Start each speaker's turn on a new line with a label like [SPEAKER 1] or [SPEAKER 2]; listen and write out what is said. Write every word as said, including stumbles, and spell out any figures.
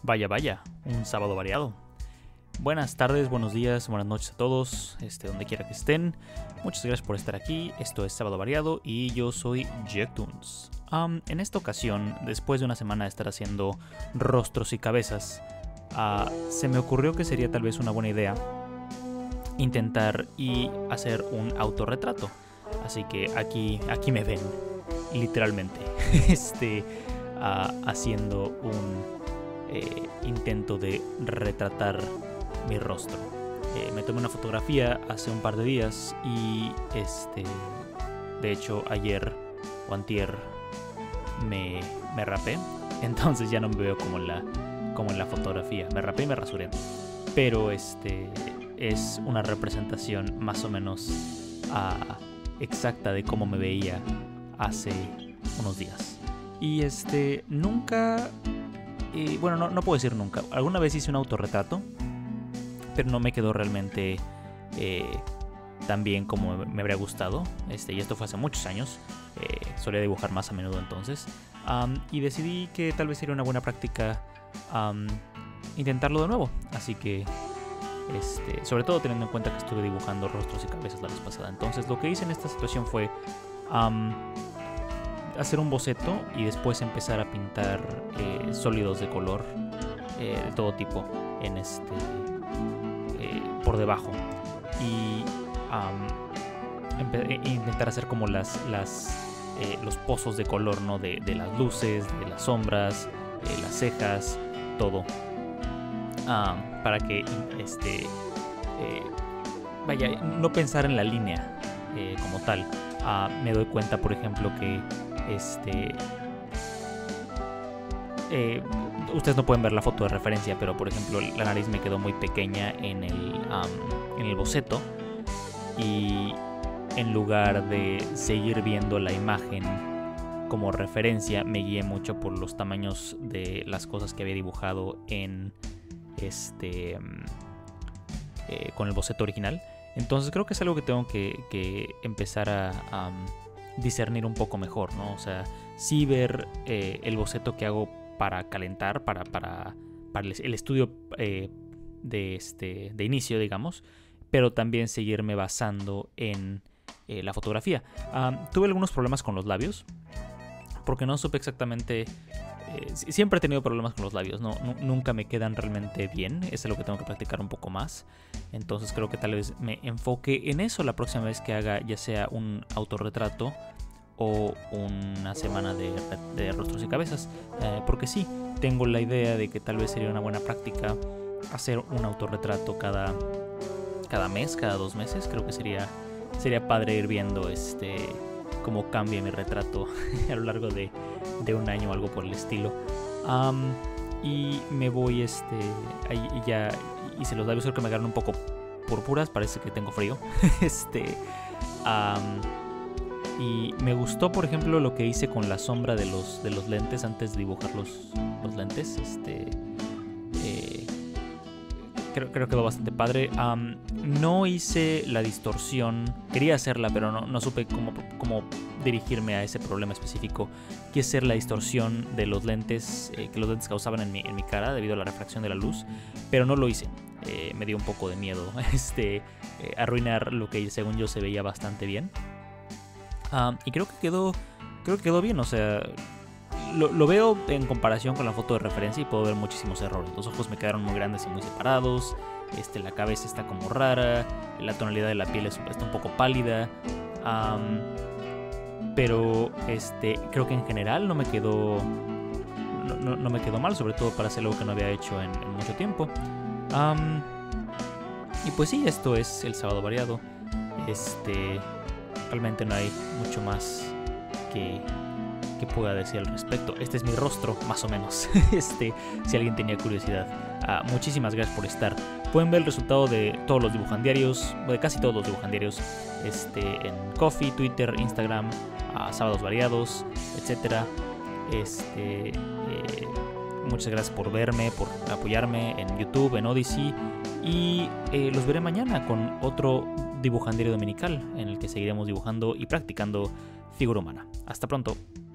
[SPEAKER 1] Vaya, vaya, un sábado variado. Buenas tardes, buenos días, buenas noches a todos, este, donde quiera que estén. Muchas gracias por estar aquí. Esto es Sábado Variado y yo soy Jektunes. Um, en esta ocasión, después de una semana de estar haciendo rostros y cabezas, uh, se me ocurrió que sería tal vez una buena idea intentar y hacer un autorretrato. Así que aquí, aquí me ven, literalmente, este, uh, haciendo un eh, intento de retratar mi rostro. Eh, me tomé una fotografía hace un par de días y este, de hecho ayer o antier me, me rapé, entonces ya no me veo como en la, como en la fotografía. Me rapé y me rasuré, pero este es una representación más o menos uh, exacta de cómo me veía hace unos días. Y este, nunca, eh, bueno, no, no puedo decir nunca, alguna vez hice un autorretrato, pero no me quedó realmente eh, tan bien como me habría gustado. Este, y esto fue hace muchos años. Eh, solía dibujar más a menudo entonces. Um, y decidí que tal vez sería una buena práctica um, intentarlo de nuevo. Así que, este, sobre todo teniendo en cuenta que estuve dibujando rostros y cabezas la vez pasada. Entonces lo que hice en esta situación fue um, hacer un boceto y después empezar a pintar eh, sólidos de color eh, de todo tipo en este... por debajo y um, intentar hacer como las, las eh, los pozos de color, ¿no? de, de las luces, de las sombras, eh, las cejas, todo um, para que este eh, vaya, no pensar en la línea eh, como tal. Uh, me doy cuenta, por ejemplo, que este Eh, ustedes no pueden ver la foto de referencia, pero por ejemplo la nariz me quedó muy pequeña en el, um, en el boceto, y en lugar de seguir viendo la imagen como referencia me guié mucho por los tamaños de las cosas que había dibujado en este eh, con el boceto original. Entonces creo que es algo que tengo que, que empezar a um, discernir un poco mejor, ¿no? O sea, sí ver eh, el boceto que hago para calentar, para, para, para el estudio eh, de, este, de inicio, digamos, pero también seguirme basando en eh, la fotografía. Um, tuve algunos problemas con los labios, porque no supe exactamente... Eh, siempre he tenido problemas con los labios, ¿no? N- nunca me quedan realmente bien, es algo que tengo que practicar un poco más. Entonces creo que tal vez me enfoque en eso la próxima vez que haga ya sea un autorretrato o una semana de, de rostros y cabezas, eh, porque sí, tengo la idea de que tal vez sería una buena práctica hacer un autorretrato cada, cada mes, cada dos meses. Creo que sería, sería padre ir viendo este, cómo cambia mi retrato a lo largo de, de un año o algo por el estilo. Um, y me voy, este, ahí ya hice los labios, creo que me agarran un poco púrpuras, parece que tengo frío. este... Um, Y me gustó, por ejemplo, lo que hice con la sombra de los, de los lentes antes de dibujar los, los lentes. Este, eh, creo, creo que quedó bastante padre. Um, no hice la distorsión. Quería hacerla, pero no, no supe cómo, cómo dirigirme a ese problema específico. Quise hacer la distorsión de los lentes eh, que los lentes causaban en mi, en mi cara debido a la refracción de la luz, pero no lo hice. Eh, me dio un poco de miedo este, eh, arruinar lo que según yo se veía bastante bien. Um, y creo que quedó creo que quedó bien, o sea, lo, lo veo en comparación con la foto de referencia y puedo ver muchísimos errores. Los ojos me quedaron muy grandes y muy separados, este, la cabeza está como rara, la tonalidad de la piel es, está un poco pálida, um, pero este, creo que en general no me quedó no, no, no me quedó mal, sobre todo para hacer algo que no había hecho en, en mucho tiempo. Um, y pues sí, esto es el Sábado Variado. Este... Realmente no hay mucho más que, que pueda decir al respecto. Este es mi rostro, más o menos. este, si alguien tenía curiosidad. Uh, muchísimas gracias por estar. Pueden ver el resultado de todos los dibujandiarios, de casi todos los dibujandiarios, este, en Ko-fi, Twitter, Instagram, uh, Sábados Variados, etcétera. Este, eh, muchas gracias por verme, por apoyarme en YouTube, en Odyssey. Y eh, los veré mañana con otro dibujandiario dominical en el que seguiremos dibujando y practicando figura humana. Hasta pronto.